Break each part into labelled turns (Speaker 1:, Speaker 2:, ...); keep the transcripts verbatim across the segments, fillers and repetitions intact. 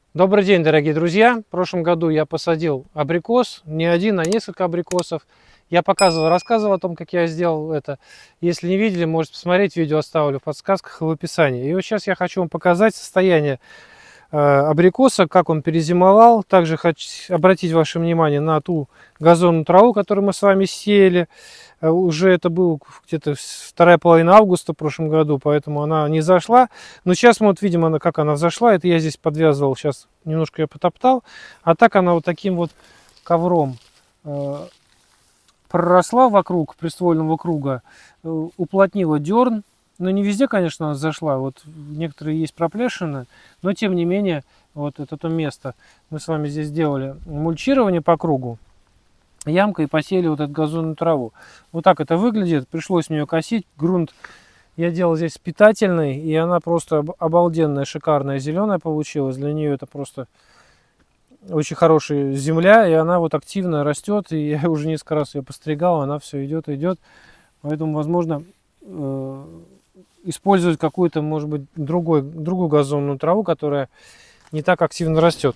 Speaker 1: Добрый день, дорогие друзья! В прошлом году я посадил абрикос, не один, а несколько абрикосов. Я показывал, рассказывал о том, как я сделал это. Если не видели, можете посмотреть, видео оставлю в подсказках и в описании. И вот сейчас я хочу вам показать состояние э, абрикоса, как он перезимовал. Также хочу обратить ваше внимание на ту газонную траву, которую мы с вами сеяли. Э, уже это было где-то вторая половина августа в прошлом году, поэтому она не зашла. Но сейчас мы вот видим, она, как она взошла. Это я здесь подвязывал, сейчас немножко я потоптал. А так она вот таким вот ковром э, проросла вокруг приствольного круга, э, уплотнила дерн. Но не везде, конечно, она зашла. Вот некоторые есть проплешины, но тем не менее, вот это то место. Мы с вами здесь сделали мульчирование по кругу, ямка, и посеяли вот эту газонную траву. Вот так это выглядит. Пришлось мне ее косить. Грунт я делал здесь питательный, и она просто обалденная, шикарная, зеленая получилась. Для нее это просто очень хорошая земля, и она вот активно растет. И я уже несколько раз ее постригал, она все идет, идет. Поэтому, возможно, э использовать какую-то, может быть, другой, другую газонную траву, которая не так активно растет.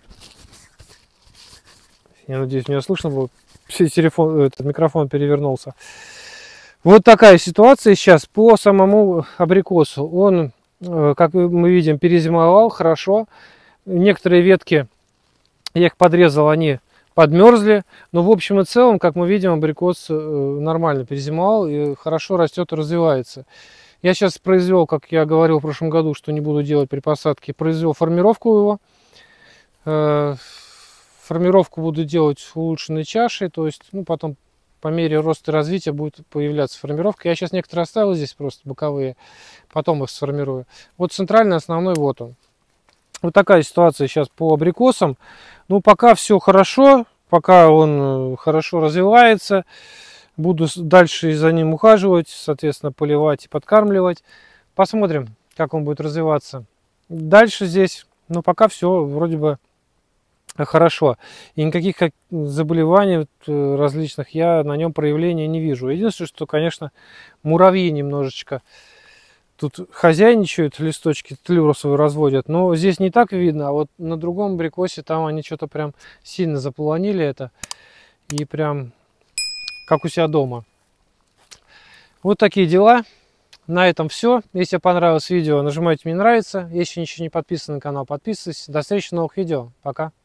Speaker 1: Я надеюсь, меня слышно было. Телефон, этот микрофон перевернулся. Вот такая ситуация сейчас по самому абрикосу. Он, как мы видим, перезимовал хорошо. Некоторые ветки, я их подрезал, они подмерзли. Но в общем и целом, как мы видим, абрикос нормально перезимовал и хорошо растет и развивается. Я сейчас произвел, как я говорил в прошлом году, что не буду делать при посадке, произвел формировку его. Формировку буду делать улучшенной чашей, то есть, ну, потом по мере роста и развития будет появляться формировка. Я сейчас некоторые оставил здесь просто боковые, потом их сформирую. Вот центральный, основной, вот он. Вот такая ситуация сейчас по абрикосам. Ну, пока все хорошо, пока он хорошо развивается. Буду дальше за ним ухаживать, соответственно, поливать и подкармливать. Посмотрим, как он будет развиваться дальше здесь. Но пока все вроде бы хорошо. И никаких заболеваний различных я на нем проявления не вижу. Единственное, что, конечно, муравьи немножечко тут хозяйничают, листочки тлюросовые разводят. Но здесь не так видно, а вот на другом абрикосе там они что-то прям сильно заполонили это. И прям как у себя дома. Вот такие дела. На этом все. Если понравилось видео, нажимайте мне нравится. Если еще не подписан на канал, подписывайтесь. До встречи в новых видео. Пока.